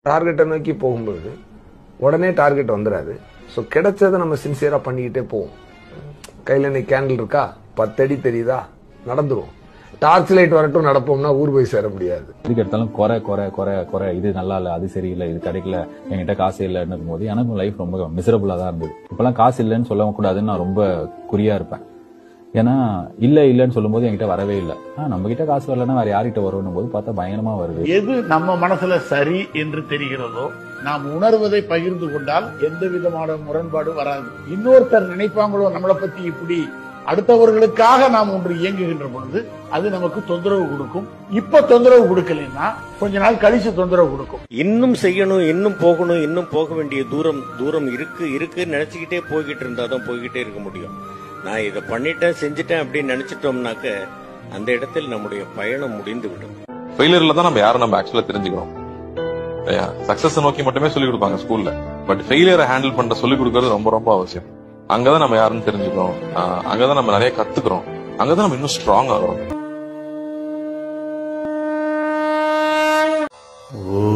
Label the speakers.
Speaker 1: டார்கெட்டை நோக்கி போகும்போது உடனே டார்கெட் வந்துடாது. ஸோ கிடைச்சதை நம்ம சின்சியரா பண்ணிக்கிட்டே போவோம். கையில் இன்னைக்கு கேண்டில் இருக்கா, 10 அடி தெரியுதா, நடந்துரும். டார்ச் லைட் வரட்டும் நடப்போம்னா ஊர் போய் சேர முடியாது.
Speaker 2: இதுக்கு எடுத்தாலும் குறை, இது நல்லா இல்ல, அது சரியில்லை, இது கிடைக்கல, என்கிட்ட காசு இல்லைன்னு போது எனக்கு லைஃப் ரொம்ப மிசரபிளா தான் இருந்தது. இப்பெல்லாம் காசு இல்லைன்னு சொல்ல கூடாதுன்னு நான் ரொம்ப குறியா இருப்பேன். ஏன்னா இல்லன்னு சொல்லும் போது என்கிட்ட வரவே இல்லை. நம்ம கிட்ட காசு வரலன்னா வேற யார்கிட்ட வரும் போது பார்த்தா பயங்கரமா வருது.
Speaker 3: எது நம்ம மனசுல சரி என்று தெரிகிறதோ நாம் உணர்வதை பகிர்ந்து கொண்டால் எந்த விதமான முரண்பாடு வராது. இன்னொருத்தர் நினைப்பாங்களோ நம்மளை பத்தி இப்படி, அடுத்தவர்களுக்காக நாம் ஒன்று இயங்குகின்ற பொழுது அது நமக்கு தொந்தரவு கொடுக்கும். இப்ப தொந்தரவு கொடுக்கலன்னா கொஞ்ச நாள் கழிச்சு தொந்தரவு கொடுக்கும்.
Speaker 4: இன்னும் செய்யணும், இன்னும் போகணும், இன்னும் போக வேண்டிய தூரம் இருக்கு நினைச்சுக்கிட்டே போய்கிட்டு இருந்தாதான் போய்கிட்டே இருக்க முடியும். நான் இதை பண்ணிட்டேன் செஞ்சுட்டேன் அப்படின்னு நினைச்சிட்டோம்னாக்க அந்த இடத்தில் நம்முடைய பயணம் முடிந்து விடும்.
Speaker 5: ஃபெயிலியர்ல தான் நம்ம யாரும் நம்ம ஆக்சுவலா தெரிஞ்சுக்கிறோம். சக்சஸ் நோக்கி மட்டுமே சொல்லிக் கொடுப்பாங்க ஸ்கூல்ல. பட் ஃபெயிலியரை ஹேண்டில் பண்ற சொல்லிக் கொடுக்கறது ரொம்ப ரொம்ப அவசியம். அங்கதான் நம்ம யாருன்னு தெரிஞ்சுக்கிறோம், அங்கதான் நம்ம நிறைய கத்துக்கிறோம், அங்கதான் நம்ம இன்னும் ஸ்ட்ராங் ஆகிறோம்.